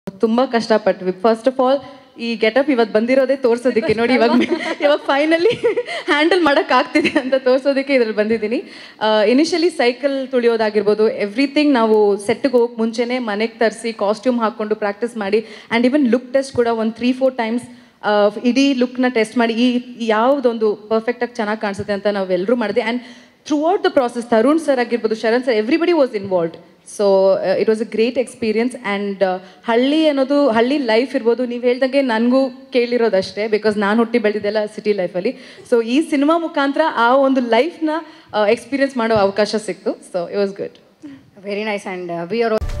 ತುಂಬ ಕಷ್ಟಪಟ್ವಿ. First of all ಈ ಗೆಟಪ್ ಇವತ್ತು ಬಂದಿರೋದೇ ತೋರಿಸೋದಕ್ಕೆ, ನೋಡಿ ಇವಾಗ ಫೈನಲಿ ಹ್ಯಾಂಡಲ್ ಮಾಡೋಕ್ಕಾಗ್ತಿದೆ ಅಂತ ತೋರಿಸೋದಕ್ಕೆ ಇದ್ರಲ್ಲಿ ಬಂದಿದ್ದೀನಿ. ಇನಿಷಿಯಲಿ ಸೈಕಲ್ ತುಳಿಯೋದಾಗಿರ್ಬೋದು, ಎವ್ರಿಥಿಂಗ್ ನಾವು ಸೆಟ್ಗೆ ಹೋಗಿ ಮುಂಚೆನೇ ಮನೆಗೆ ತರಿಸಿ ಕಾಸ್ಟ್ಯೂಮ್ ಹಾಕ್ಕೊಂಡು ಪ್ರಾಕ್ಟೀಸ್ ಮಾಡಿ, ಆ್ಯಂಡ್ ಈವನ್ ಲುಕ್ ಟೆಸ್ಟ್ ಕೂಡ ಒಂದು 3-4 ಟೈಮ್ಸ್ ಇಡೀ ಲುಕ್ನ ಟೆಸ್ಟ್ ಮಾಡಿ ಯಾವುದೊಂದು ಪರ್ಫೆಕ್ಟಾಗಿ ಚೆನ್ನಾಗಿ ಕಾಣಿಸುತ್ತೆ ಅಂತ ನಾವೆಲ್ಲರೂ ಮಾಡಿದೆ. And throughout the process Tarun sir ಆಗಿರ್ಬೋದು, Sharan sir, everybody was involved. So it was a great experience. And ಹಳ್ಳಿ ಅನ್ನೋದು, ಹಳ್ಳಿ ಲೈಫ್ ಇರ್ಬೋದು, ನೀವು ಹೇಳ್ದಂಗೆ ನನಗೂ ಕೇಳಿರೋದಷ್ಟೇ, ಬಿಕಾಸ್ ನಾನು ಹುಟ್ಟಿ ಬೆಳೆದಿದ್ದೆಲ್ಲ ಸಿಟಿ ಲೈಫಲ್ಲಿ. ಸೊ ಈ ಸಿನಿಮಾ ಮುಖಾಂತರ ಆ ಒಂದು ಲೈಫ್ನ ಎಕ್ಸ್ಪೀರಿಯನ್ಸ್ ಮಾಡೋ ಅವಕಾಶ ಸಿಕ್ತು. So it was good. Very nice. And we R